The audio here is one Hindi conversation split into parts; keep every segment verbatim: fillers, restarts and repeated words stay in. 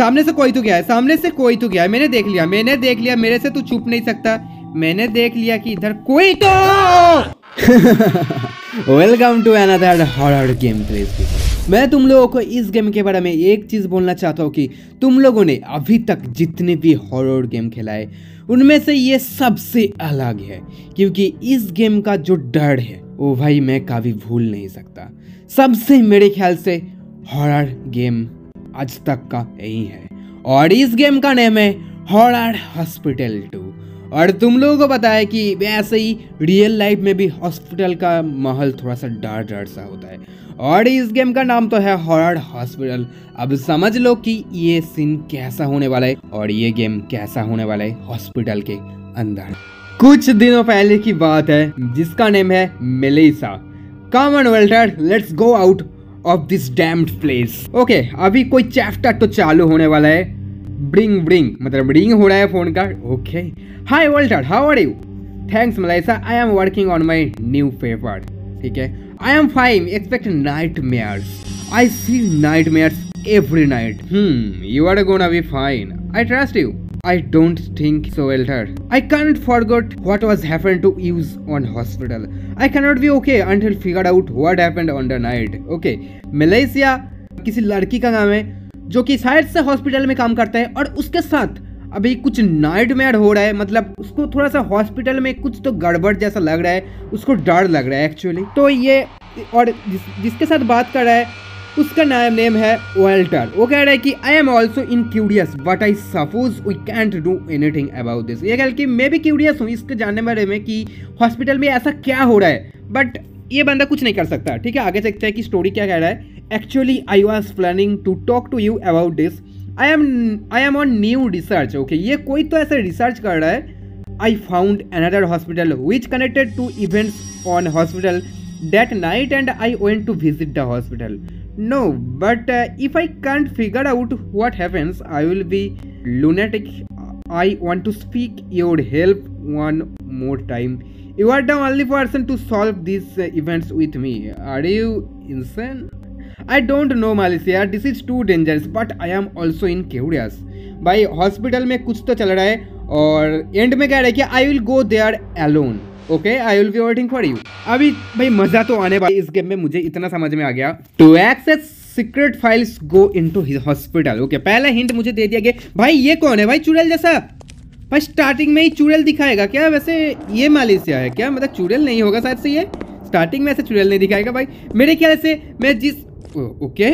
सामने से कोई तो गया है, सामने से कोई तो गया है। मैंने देख लिया, मैंने देख लिया, मेरे से तू छुप नहीं सकता। मैंने देख लिया कि इधर कोई तो। Welcome to another horror game place. मैं तुम लोगों को इस गेम के बारे में एक चीज बोलना चाहता हूँ कि तुम लोगों ने अभी तक जितने भी हॉरर गेम खेला है उनमें से ये सबसे अलग है, क्योंकि इस गेम का जो डर है वो भाई मैं कभी भूल नहीं सकता। सबसे मेरे ख्याल से हॉरर गेम आज तक का यही है, और इस गेम का नाम है हॉरर हॉस्पिटल टू। और तुम लोगों को पता है कि वैसे ही रियल लाइफ में भी हॉस्पिटल का माहौल थोड़ा सा डर डर सा होता है, और इस गेम का नाम तो है हॉरर हॉस्पिटल। अब समझ लो कि ये सीन कैसा होने वाला है और ये गेम कैसा होने वाला है हॉस्पिटल के अंदर। कुछ दिनों पहले की बात है जिसका नेम है Melissa. Come on Walter, let's go out of this damned place. Okay, अभी कोई चैप्टर तो चालू होने वाला है। ब्रिंग ब्रिंग मतलब रिंग हो रहा है फोन का। Okay, hi Walter, how are you? Thanks Melissa, I am working on my new paper. ठीक है, I am fine, expect nightmares. I see nightmares every night. Hmm, you are gonna be fine. I trust you. I don't think so, Elder. I can't forget what was happened to you on hospital. I cannot be okay until figure out what happened on the night. Okay, Melissa किसी लड़की का नाम है जो कि शायद से हॉस्पिटल में काम करता है, और उसके साथ अभी कुछ नाइटमेयर हो रहा है। मतलब उसको थोड़ा सा हॉस्पिटल में कुछ तो गड़बड़ जैसा लग रहा है, उसको डर लग रहा है एक्चुअली। तो ये और जिस, जिसके साथ बात कर रहा है उसका नाम नेम है वेल्टर। वो कह रहा है कि I am also in curious but I suppose we can't do anything about this. ये कह कि मैं भी क्यूरियस हूँ इसके जानने बारे में कि हॉस्पिटल में ऐसा क्या हो रहा है, बट ये बंदा कुछ नहीं कर सकता। ठीक है, आगे देखते हैं कि स्टोरी क्या कह रहा है। Actually I was planning to talk to you about this. I am I am on new research. Okay, ये कोई तो ऐसे रिसर्च कर रहा है। I found another hospital which connected to events on hospital that night and I went to visit the hospital. No, but uh, if I can't figure out what happens, I will be lunatic. I want to speak your help one more time. You are the only person to solve these uh, events with me. Are you insane? I don't know, Malicia. This is too dangerous, but I am also in curious. भाई हॉस्पिटल में कुछ तो चल रहा है, और एंड में कह रहा है कि I will go there alone. Okay, I will be waiting for you. अभी भाई मजा तो आने वाला इस गेम में, मुझे इतना समझ में आ गया। To access secret files go into hospital. Okay, पहला हिंट मुझे दे दिया गया। भाई ये कौन है भाई? चुड़ैल जैसा भाई स्टार्टिंग में ही चुड़ैल दिखाएगा क्या? वैसे ये मालिसिया है क्या? मतलब चुड़ैल नहीं होगा शायद से, ये स्टार्टिंग में ऐसे चुड़ैल नहीं दिखाएगा भाई मेरे ख्याल से। मैं जिस ओके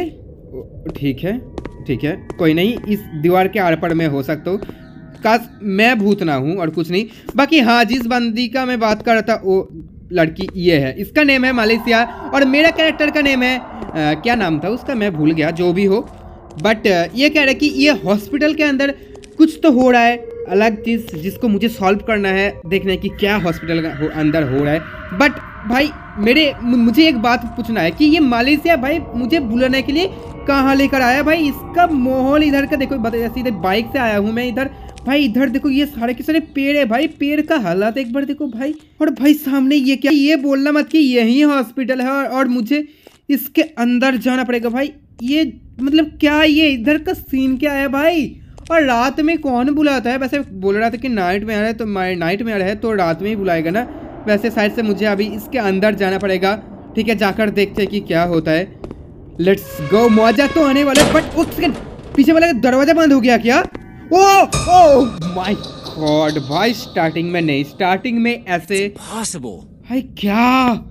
ठीक है ठीक है कोई नहीं, इस दीवार के आर पार में हो सकता हूँ, काश मैं भूत ना हूँ और कुछ नहीं। बाकी हाँ, जिस बंदी का मैं बात कर रहा था वो लड़की ये है, इसका नेम है मालिसिया, और मेरा कैरेक्टर का नेम है आ, क्या नाम था उसका मैं भूल गया, जो भी हो। बट ये कह रहा है कि ये हॉस्पिटल के अंदर कुछ तो हो रहा है अलग चीज़, जिसको मुझे सॉल्व करना है, देखना है कि क्या हॉस्पिटल का हो, अंदर हो रहा है। बट भाई मेरे मुझे एक बात पूछना है कि ये मालिसिया भाई मुझे बुलाने के लिए कहाँ लेकर आया भाई? इसका माहौल इधर का देखो, सीधे बाइक से आया हूँ मैं इधर भाई। इधर देखो ये सारे के सारे पेड़ है भाई, पेड़ का हालात एक बार देखो भाई। और भाई सामने ये क्या? ये बोलना मत कि यही हॉस्पिटल है और, और मुझे इसके अंदर जाना पड़ेगा भाई। ये मतलब क्या, ये इधर का सीन क्या है भाई? और रात में कौन बुलाता है? वैसे बोल रहा था कि नाइट में आ रहा है, तो नाइट में आ रहा है तो रात में ही बुलाएगा ना। वैसे साइड से मुझे अभी इसके अंदर जाना पड़ेगा। ठीक है, जाकर देखते हैं कि क्या होता है। Let's go. मौजा तो आने वाला है, बट उस सेकंड पीछे वाला दरवाजा बंद हो गया क्या? ओह ओह माय गॉड भाई, स्टार्टिंग में नहीं, स्टार्टिंग में ऐसे भाई क्या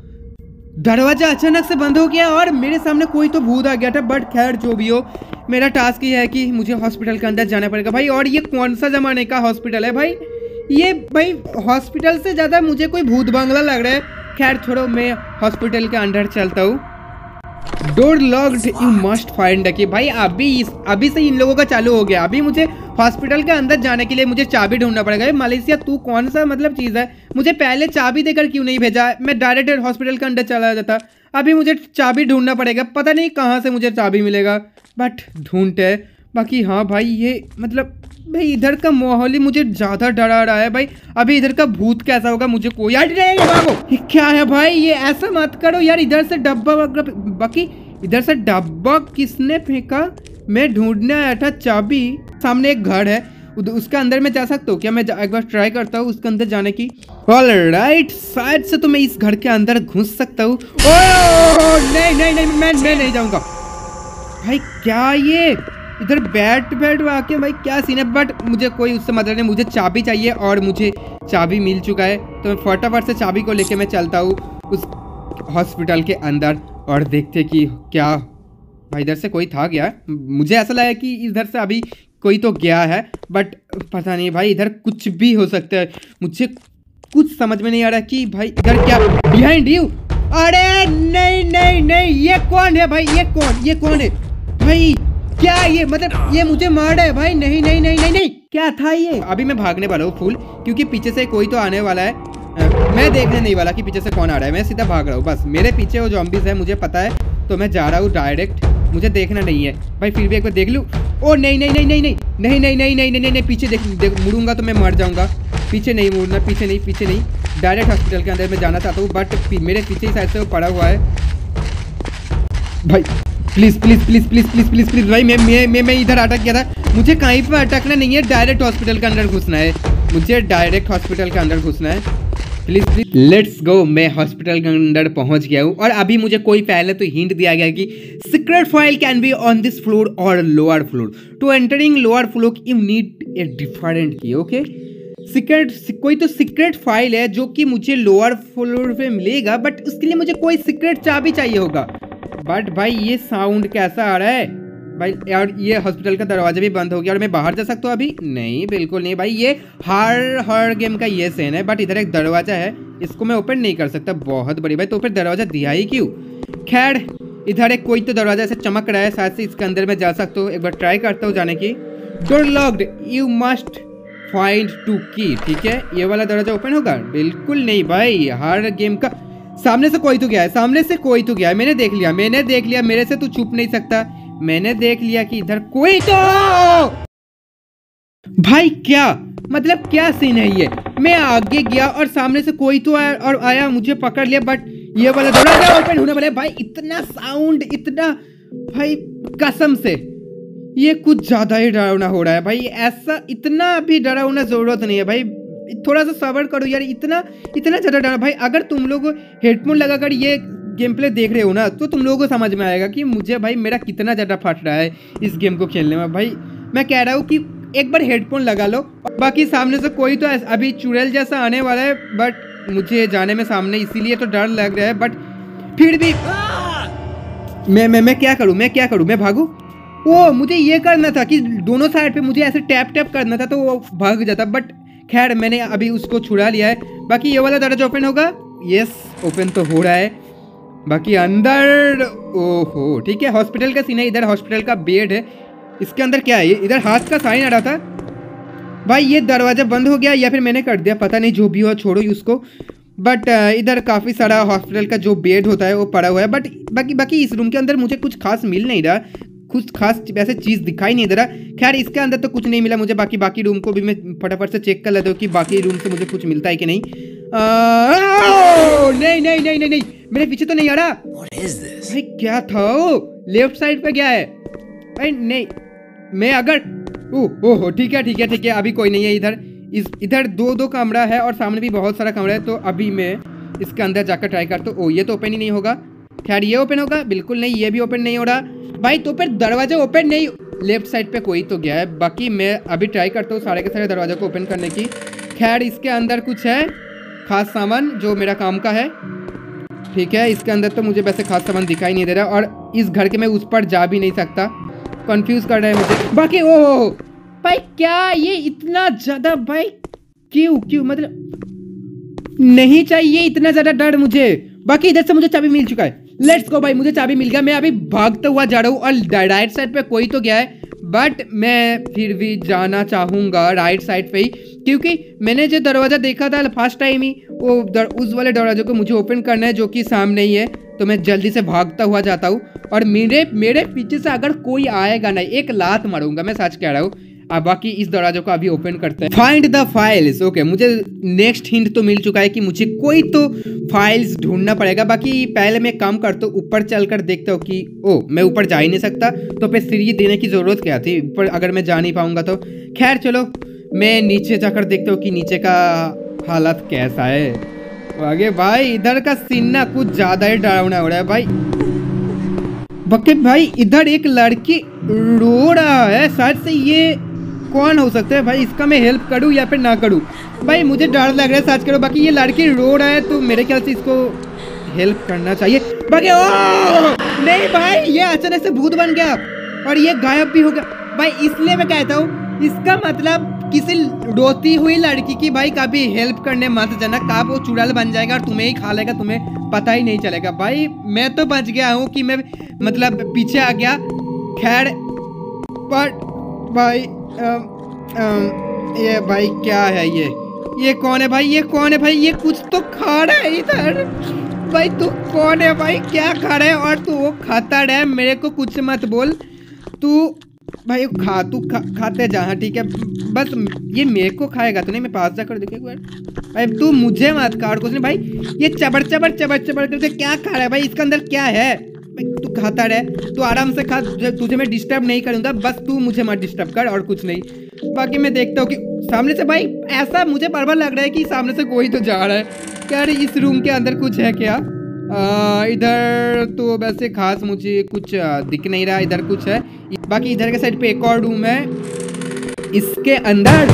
दरवाजा अचानक से बंद हो गया और मेरे सामने कोई तो भूत आ गया था। बट खैर जो भी हो, मेरा टास्क ये है कि मुझे हॉस्पिटल के अंदर जाना पड़ेगा भाई। और ये कौन सा जमाने का हॉस्पिटल है भाई? ये भाई हॉस्पिटल से ज़्यादा मुझे कोई भूत बंगला लग रहा है। खैर छोड़ो, मैं हॉस्पिटल के अंदर चलता हूँ। Door locked, you must find the key. भाई अभी इस अभी से इन लोगों का चालू हो गया। अभी मुझे हॉस्पिटल के अंदर जाने के लिए मुझे चाबी ढूंढना पड़ेगा। मालिसिया तू कौन सा मतलब चीज़ है? मुझे पहले चाबी देकर क्यों नहीं भेजा? मैं डायरेक्ट हॉस्पिटल के अंदर चला जाता। अभी मुझे चाबी ढूंढना पड़ेगा, पता नहीं कहाँ से मुझे चाबी मिलेगा, बट ढूंढते। बाकी हाँ भाई, ये मतलब भाई इधर का माहौल ही मुझे ज़्यादा डरा रहा है भाई। अभी इधर का भूत कैसा होगा मुझे कोई आइडिया नहीं है। बाबू ये क्या है भाई? ये ऐसा मत करो यार। इधर से डब्बा, बाकी इधर से डब्बा किसने फेंका? मैं ढूंढने आया था चाबी। सामने एक घर है, उसके अंदर में जा सकता हूँ क्या? मैं एक बार ट्राई करता हूँ उसके अंदर जाने की। ऑलराइट, शायद से तो मैं इस घर के अंदर घुस सकता हूँ। नहीं नहीं नहीं, मैं मैं नहीं जाऊँगा भाई। क्या ये इधर बैठ बैठ आके भाई क्या सीन है? बट मुझे कोई उससे मतलब नहीं, मुझे चाबी चाहिए और मुझे चाबी मिल चुका है। तो मैं फटाफट से चाबी को लेके मैं चलता हूँ उस हॉस्पिटल के अंदर और देखते कि क्या भाई इधर से कोई था क्या? मुझे ऐसा लगा कि इधर से अभी कोई तो गया है, बट पता नहीं भाई, इधर कुछ भी हो सकता है। मुझे कुछ समझ में नहीं आ रहा कि भाई इधर क्या बिहाइंड यू। अरे नहीं नहीं नहीं, ये कौन है भाई? ये कौन ये कौन है भाई? क्या ये मतलब ये मुझे मार रहा है भाई? नहीं नहीं नहीं नहीं नहीं, क्या था ये? अभी मैं भागने वाला हूँ फुल, क्योंकि पीछे से कोई तो आने वाला है। आ, मैं देखने नहीं वाला कि पीछे से कौन आ रहा है, मैं सीधा भाग रहा हूँ बस। मेरे पीछे वो ज़ॉम्बीज़ है मुझे पता है, तो मैं जा रहा हूँ डायरेक्ट। मुझे देखना नहीं है भाई, फिर भी एक बार देख लूँ। ओ नहीं नहीं नहीं नहीं नहीं नहीं नहीं नहीं नहीं नहीं नहीं, पीछे देख देख मुड़ूंगा तो मैं मर जाऊँगा। पीछे नहीं मुड़ना, पीछे नहीं पीछे नहीं, डायरेक्ट हॉस्पिटल के अंदर मैं जाना चाहता हूँ, बट मेरे पीछे ही साइड से वो पड़ा हुआ है भाई। Please please please please please please please भाई, मैं मैं मैं मैं इधर अटक गया था। मुझे कहीं पर अटकना नहीं है, डायरेक्ट हॉस्पिटल के अंदर घुसना है। मुझे डायरेक्ट हॉस्पिटल के अंदर घुसना है। Please please let's go. मैं हॉस्पिटल के अंदर पहुंच गया हूं और अभी मुझे कोई पहले तो हिंट दिया गया कि secret file can be on this floor और lower floor. To entering lower floor you need a different key. Okay, secret कोई तो सीक्रेट फाइल है जो कि मुझे लोअर फ्लोर पे मिलेगा, बट उसके लिए मुझे कोई सीक्रेट चाबी चाहिए होगा। बट भाई ये साउंड कैसा आ रहा है भाई? और ये हॉस्पिटल का दरवाजा भी बंद हो गया और मैं बाहर जा सकता हूँ अभी? नहीं, बिल्कुल नहीं भाई। ये हर हर गेम का ये सीन है, बट इधर एक दरवाजा है, इसको मैं ओपन नहीं कर सकता। बहुत बड़ी भाई, तो फिर दरवाजा दिया ही क्यों? खैर, इधर एक कोई तो दरवाजा ऐसे चमक रहा है, शायद से इसके अंदर मैं जा सकता हूँ। एक बार ट्राई करता हूँ जाने की। Door locked, you must find two key. ठीक है, ये वाला दरवाजा ओपन होगा? बिल्कुल नहीं भाई, हर गेम का सामने से कोई तो गया है, सामने से कोई तो गया है। मैंने देख लिया मैंने देख लिया मेरे से तू छुप नहीं सकता। मैंने देख लिया कि इधर कोई तो भाई, क्या मतलब क्या सीन है ये? मैं आगे गया और सामने से कोई तो आया और आया, मुझे पकड़ लिया, बट ये वाला दरवाजा ओपन होने वाला है भाई। इतना साउंड, इतना भाई कसम से ये कुछ ज्यादा ही डरावना हो रहा है भाई। ऐसा इतना भी डरावना जरूरत नहीं है भाई, थोड़ा सा सब्र करो यार। इतना इतना ज्यादा डरा भाई। अगर तुम लोग हेडफोन लगाकर ये गेम प्ले देख रहे हो ना, तो तुम लोगों को समझ में आएगा कि मुझे भाई मेरा कितना ज़्यादा फट रहा है इस गेम को खेलने में भाई। मैं कह रहा हूँ कि एक बार हेडफोन लगा लो। बाकी सामने से कोई तो अभी चुड़ैल जैसा आने वाला है, बट मुझे जाने में सामने इसीलिए तो डर लग रहा है, बट फिर भी मैं मैं मैं क्या करूँ मैं क्या करूँ मैं भागूँ? ओ, मुझे ये करना था कि दोनों साइड पे मुझे ऐसे टैप टैप करना था तो वो भाग जाता, बट खैर मैंने अभी उसको छुड़ा लिया है। बाकी ये वाला दरवाजा ओपन होगा? यस, ओपन तो हो रहा है। बाकी अंदर, ओहो ठीक है, हॉस्पिटल का सीन है। इधर हॉस्पिटल का बेड है, इसके अंदर क्या है? इधर हाथ का साइन आ रहा था भाई। ये दरवाजा बंद हो गया या फिर मैंने कर दिया, पता नहीं, जो भी हो छोड़ो उसको। बट इधर काफ़ी सारा हॉस्पिटल का जो बेड होता है वो पड़ा हुआ है, बट बाकी बाकी इस रूम के अंदर मुझे कुछ खास मिल नहीं रहा, कुछ खास वैसे चीज़ दिखाई नहीं दे रहा। खैर इसके अंदर तो कुछ नहीं मिला मुझे। बाकी बाकी रूम को भी मैं फटाफट से चेक कर लेता हूँ कि बाकी रूम से मुझे कुछ मिलता है कि नहीं। आ, नहीं नहीं नहीं नहीं नहीं, मेरे पीछे तो नहीं आ रहा भाई। क्या था वो? लेफ्ट साइड पे गया है भाई। नहीं, मैं अगर ओह ओह ठीक है ठीक है ठीक है, अभी कोई नहीं है इधर। इस इधर दो दो कमरा है और सामने भी बहुत सारा कमरा है, तो अभी मैं इसके अंदर जाकर ट्राई करता हूँ। ओ, ये तो ओपन ही नहीं होगा। खैर ये ओपन होगा? बिल्कुल नहीं, ये भी ओपन नहीं हो रहा भाई। तो फिर दरवाजा ओपन नहीं, लेफ्ट साइड पे कोई तो गया है। बाकी मैं अभी ट्राई करता हूँ सारे के सारे दरवाजे को ओपन करने की। खैर इसके अंदर कुछ है खास सामान जो मेरा काम का है। ठीक है, इसके अंदर तो मुझे वैसे खास सामान दिखाई नहीं दे रहा, और इस घर के मैं उस पर जा भी नहीं सकता। कंफ्यूज कर रहा है मुझे। बाकी ओ भाई, क्या ये इतना ज़्यादा भाई? क्यों क्यों मतलब नहीं चाहिए इतना ज़्यादा डर मुझे। बाकी इधर से मुझे चाबी मिल चुका है। लेट्स गो भाई, मुझे चाबी मिल गया। मैं अभी भागता हुआ जा रहा हूँ और राइट साइड पे कोई तो गया है, बट मैं फिर भी जाना चाहूँगा राइट साइड पे ही, क्योंकि मैंने जो दरवाज़ा देखा था फर्स्ट टाइम ही, वो दर, उस वाले दरवाजे को मुझे ओपन करना है जो कि सामने ही है। तो मैं जल्दी से भागता हुआ जाता हूँ और मेरे मेरे पीछे से अगर कोई आएगा ना, एक लात मारूंगा, मैं सच कह रहा हूँ। अब बाकी इस दरवाजे को अभी ओपन करते हैं। Find the files. ओके, मुझे नेक्स्ट हिंट तो मिल चुका है कि मुझे कोई तो फाइल्स ढूंढना पड़ेगा। बाकी पहले मैं काम करता हूँ, ऊपर चलकर देखता हूँ कि ओ मैं ऊपर जा ही नहीं सकता, तो फिर सीढ़ी देने की जरूरत क्या थी ऊपर अगर मैं जा नहीं पाऊंगा तो। खैर चलो मैं नीचे जाकर देखता हूँ कि नीचे का हालत कैसा है। आगे भाई इधर का सीन ना कुछ ज्यादा ही डरावना हो रहा है भाई। बके भाई इधर एक लड़की रो रहा है, शायद से ये कौन हो सकता है भाई? इसका मैं हेल्प करूं या फिर ना करूं? भाई मुझे डर लग रहा है, सच करो। बाकी ये लड़की रो रहा है तो मेरे ख्याल से इसको हेल्प करना चाहिए। बाकी ओ नहीं भाई, ये अचानक से भूत बन गया और ये गायब भी हो गया भाई। इसलिए मैं कहता हूँ इसका मतलब किसी रोती हुई लड़की की भाई कभी हेल्प करने मत जाना, कब वो चुड़ैल बन जाएगा और तुम्हें ही खा लेगा, तुम्हें पता ही नहीं चलेगा। भाई मैं तो बच गया हूँ कि मैं मतलब पीछे आ गया। खैर बट भाई अम, अम, ये भाई क्या है? ये ये कौन है भाई? ये कौन है भाई? ये कुछ तो खा रहा है इधर। भाई तू कौन है भाई? क्या खा रहा है? और तू वो खाता रहे, मेरे को कुछ मत बोल। तू भाई खा, तू खा, खाते जा, ठीक है? बस ये मेरे को खाएगा तो नहीं, मैं पास जाकर देखे एक बार। भाई तू मुझे मत खा और कुछ नहीं। भाई ये चबड़ चबड़ चबड़ चबड़ करके क्या खा रहा है भाई? इसके अंदर क्या है? तू खाता रहे, तू आराम से खा, तुझे मैं डिस्टर्ब नहीं करूंगा, बस तू मुझे मत डिस्टर्ब कर और कुछ नहीं। बाकी मैं देखता हूँ कि सामने से भाई ऐसा मुझे बार बार लग रहा है कि सामने से कोई तो जा रहा है। क्या इस रूम के अंदर कुछ है क्या? आ, इधर तो वैसे खास मुझे कुछ दिख नहीं रहा, इधर कुछ है। बाकी इधर के साइड पे एक और रूम है, इसके अंदर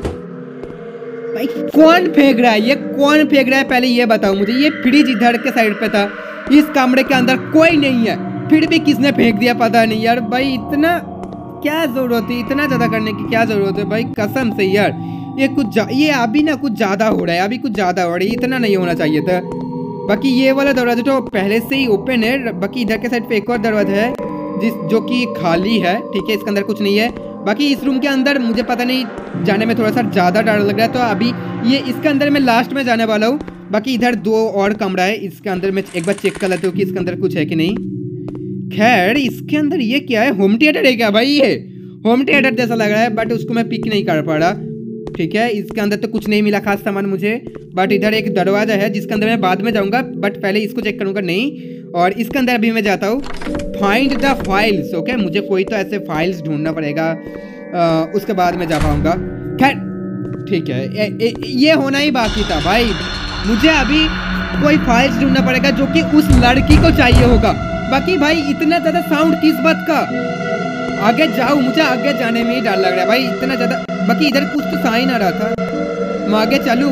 भाई कौन फेंक रहा है? ये कौन फेंक रहा है पहले ये बताओ मुझे। ये फ्रिज इधर के साइड पे था, इस कमरे के अंदर कोई नहीं है, फिर भी किसने फेंक दिया पता नहीं यार। भाई इतना क्या जरूरत है, इतना ज्यादा करने की क्या जरूरत है भाई? कसम से यार ये कुछ ये अभी ना कुछ ज्यादा हो रहा है, अभी कुछ ज्यादा हो रहा है, इतना नहीं होना चाहिए था। बाकी ये वाला दरवाजा तो पहले से ही ओपन है। बाकी इधर के साइड पे एक और दरवाजा है जिस जो कि खाली है, ठीक है? इसके अंदर कुछ नहीं है। बाकी इस रूम के अंदर मुझे पता नहीं, जाने में थोड़ा सा ज़्यादा डर लग रहा है, तो अभी ये इसके अंदर मैं लास्ट में जाने वाला हूँ। बाकी इधर दो और कमरा है, इसके अंदर मैं एक बार चेक कर लेता हूँ कि इसके अंदर कुछ है कि नहीं। खैर इसके अंदर ये क्या है? होम थिएटर है क्या भाई? ये होम थिएटर जैसा लग रहा है, बट उसको मैं पिक नहीं कर पा रहा, ठीक है? इसके अंदर तो कुछ नहीं मिला खास सामान मुझे। बट इधर एक दरवाजा है जिसके अंदर मैं बाद में जाऊंगा, बट पहले इसको चेक करूंगा नहीं। और इसके अंदर अभी मैं जाता हूँ। Find the files. ओके, मुझे कोई तो ऐसे फाइल्स ढूंढना पड़ेगा, आ, उसके बाद मैं जा पाऊंगा। खैर ठीक है, ए, ए, ये होना ही बाकी था भाई। मुझे अभी कोई फाइल्स ढूंढना पड़ेगा जो कि उस लड़की को चाहिए होगा। बाकी भाई इतना ज्यादा साउंड किस बात का? आगे जाऊँ, मुझे आगे जाने में ही डर लग रहा है भाई, इतना ज्यादा। बाकी इधर कुछ तो साइन आ रहा था, मैं आगे चलूं?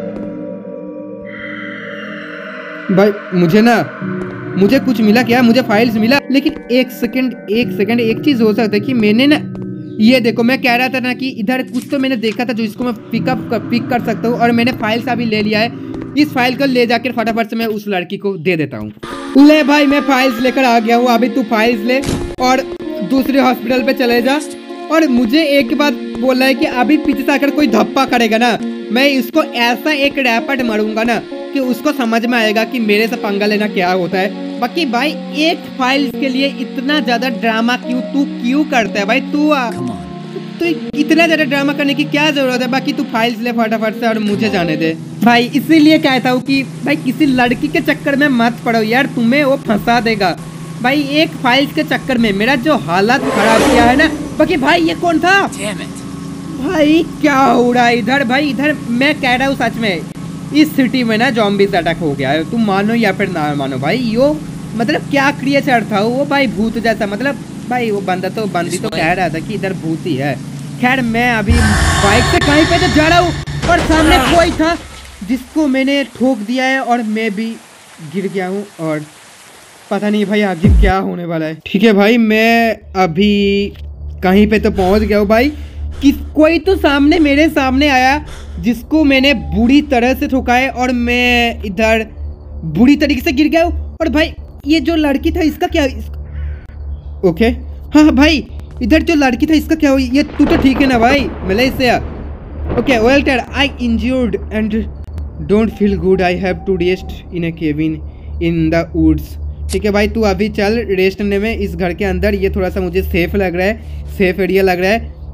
भाई मुझे ना मुझे कुछ मिला क्या? मुझे फाइल्स मिला, लेकिन एक सेकंड एक सेकंड एक चीज हो सकता है कि मैंने ना ये देखो, मैं कह रहा था ना कि इधर कुछ तो मैंने देखा था जो इसको मैं पिकअप कर, पिक कर सकता हूँ, और मैंने फाइल्स अभी ले लिया है। इस फाइल को ले जाकर फटाफट से मैं उस लड़की को दे देता हूँ। ले भाई मैं फाइल्स लेकर आ गया हूँ, अभी तू फाइल्स ले और दूसरे हॉस्पिटल पे चले जा। और मुझे एक बात बोला है कि अभी पीछे से आकर कोई धप्पा करेगा ना, मैं इसको ऐसा एक रैपट मारूंगा ना कि उसको समझ में आएगा कि मेरे से पंगा लेना क्या होता है। बाकी भाई एक फाइल के लिए इतना ज्यादा ड्रामा क्यों तू क्यों करता है भाई? तू तो इतना ज्यादा ड्रामा करने की क्या जरूरत है? बाकी तू फाइल्स ले फटाफट से और मुझे जाने दे भाई। इसीलिए कहता हूँ कि भाई किसी लड़की के चक्कर में मत पड़ो यार, तुम्हें वो फंसा देगा भाई। एक फाइल्स के चक्कर में मेरा जो हालत खराब किया है ना। बाकी भाई ये कौन था भाई? क्या हो रहा है इधर भाई? इधर मैं कह रहा हूँ सच में इस सिटी में ना ज़ॉम्बीज़ अटैक हो गया है, तुम मानो या फिर ना मानो भाई। यो मतलब क्या क्रिएचर था वो भाई? भूत जैसा। मतलब भाई वो बंदा तो बंदी तो कह रहा था कि इधर भूत ही है। खैर मैं अभी बाइक से कहीं पे तो जा रहा हूँ और सामने कोई था जिसको मैंने ठोक दिया है और मैं भी गिर गया हूँ, और पता नहीं भाई आगे क्या होने वाला है। ठीक है भाई, मैं अभी कहीं पे तो पहुँच गया हूँ भाई। किस कोई तो सामने मेरे सामने आया जिसको मैंने बुरी तरह से ठोका है, और मैं इधर बुरी तरीके से गिर गया हूँ। और भाई ये जो लड़की था इसका क्या? इसका... ओके हाँ हाँ भाई, इधर जो लड़की था इसका क्या हुआ? ये तू तो ठीक है ना भाई? Melissa. Okay Walter, I injured and don't feel good, I have to rest in a cabin in the woods. ठीक है भाई, तू अभी चल रेस्ट करने में इस घर के अंदर। ये थोड़ा सा मुझे सेफ लग रहा है, सेफ एरिया लग रहा है।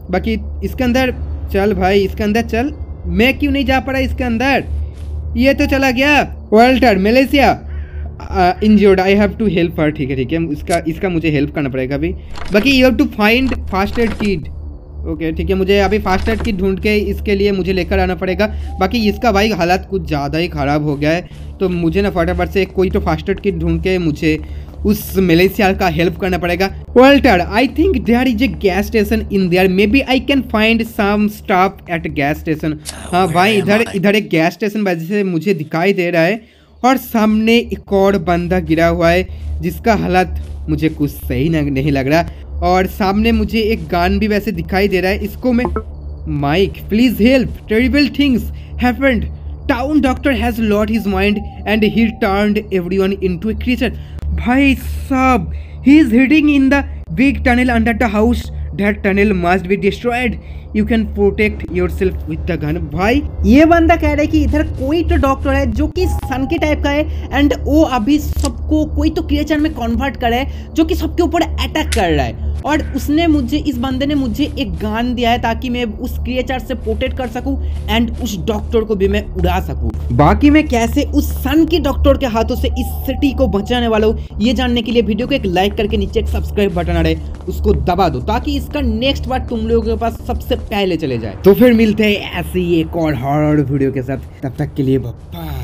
बाकी इसके अंदर चल भाई, इसके अंदर चल। मैं क्यों नहीं जा पा रहा इसके अंदर? ये तो चला गया। Walter Melissa injured, I have to help her. ठीक है ठीक है, इसका इसका मुझे हेल्प करना पड़ेगा अभी। बाकी you have to find fast aid kit. Okay ठीक है, मुझे अभी फास्ट एड किट ढूंढ के इसके लिए मुझे लेकर आना पड़ेगा। बाकी इसका भाई हालत कुछ ज़्यादा ही ख़राब हो गया है, तो मुझे ना फटाफट से कोई तो फास्ट एड किट ढूंढ के मुझे उस मलेशिया का हेल्प करना पड़ेगा। Walter, I think there is a gas station in there, maybe I can find some stop at gas station. हाँ भाई, इधर इधर एक गैस स्टेशन वजह से मुझे दिखाई दे रहा है, और सामने एक और बंदा गिरा हुआ है जिसका हालत मुझे कुछ सही नहीं लग रहा, और सामने मुझे एक गन भी वैसे दिखाई दे रहा है। इसको मैं Mike please help, terrible things happened, town doctor has lost his mind and he turned everyone into a creature. भाई साहब, he is hiding in the big tunnel under the house, that tunnel must be destroyed, you can protect yourself with the gun. भाई ये बंदा कह रहा है कि इधर कोई तो डॉक्टर है जो कि सन के टाइप का है, एंड वो अभी सबको कोई तो क्रिएचर में कन्वर्ट कर रहा है जो कि सबके ऊपर अटैक कर रहा है, और उसने मुझे, इस बंदे ने मुझे एक गन दिया है ताकि मैं उस क्रिएचर से प्रोटेक्ट कर सकूं एंड उस डॉक्टर को भी मैं उड़ा सकूं। बाकी मैं कैसे उस सन के डॉक्टर के हाथों से इस सिटी को बचाने वाला हूँ, ये जानने के लिए वीडियो को एक लाइक करके नीचे एक सब्सक्राइब बटन आ रहा है उसको दबा दो, ताकि इसका नेक्स्ट पार्ट तुम लोगों के पास सबसे पहले चले जाए। तो फिर मिलते हैं ऐसी एक और हॉरर वीडियो के साथ, तब तक के लिए बाय।